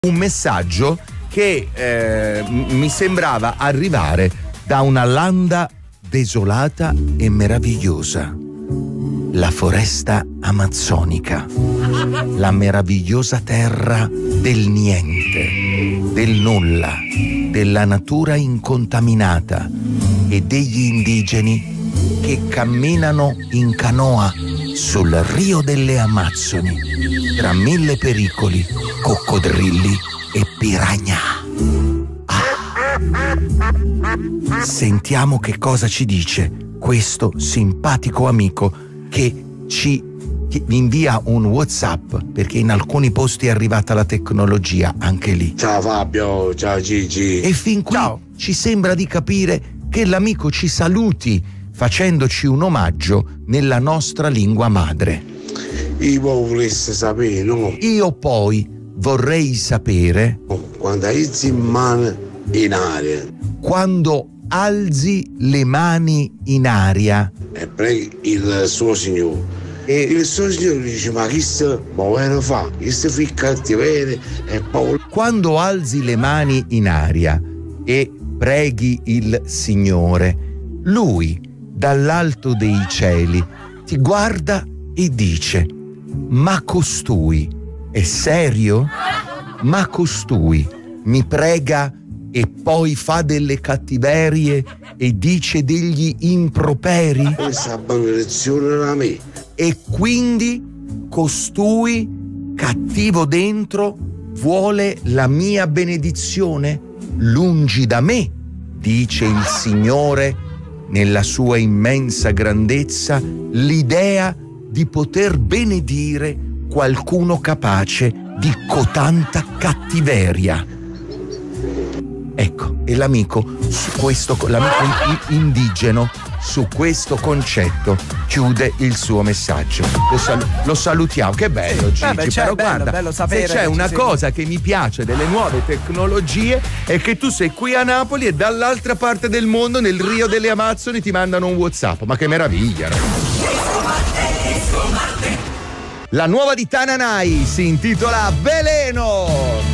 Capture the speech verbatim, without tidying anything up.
un messaggio che eh, mi sembrava arrivare da una landa desolata e meravigliosa, la foresta amazzonica, la meravigliosa terra del niente, del nulla, della natura incontaminata e degli indigeni che camminano in canoa sul Rio delle Amazzoni tra mille pericoli, coccodrilli e piranha. Ah. Sentiamo che cosa ci dice questo simpatico amico che ci invia un WhatsApp, perché in alcuni posti è arrivata la tecnologia anche lì. Ciao Fabio, ciao Gigi. E fin qui ciao. Ci sembra di capire che l'amico ci saluti facendoci un omaggio nella nostra lingua madre. Io volessi sapere, no? Io poi vorrei sapere quando alzi in mano in aria. Quando alzi le mani in aria e preghi il suo Signore. E il suo Signore dice: ma chi sta muovendo fa? Chi sta fi cattiveria e paura. Quando alzi le mani in aria e preghi il Signore, Lui dall'alto dei cieli ti guarda e dice: ma costui è serio? Ma costui mi prega e poi fa delle cattiverie e dice degli improperi? Questa benedizione da me. E quindi costui, cattivo dentro, vuole la mia benedizione? Lungi da me, dice il Signore nella sua immensa grandezza, l'idea di poter benedire qualcuno capace di cotanta cattiveria. Ecco, e l'amico su questo, l'amico indigeno su questo concetto chiude il suo messaggio. Lo, sal- lo salutiamo, che bello Gigi. Eh beh, però bello, guarda, bello sapere se c'è una cosa sei. Che mi piace delle nuove tecnologie è che tu sei qui a Napoli e dall'altra parte del mondo, nel Rio delle Amazzoni, ti mandano un WhatsApp. Ma che meraviglia, ragazzi. La nuova di Tananai si intitola Veleno.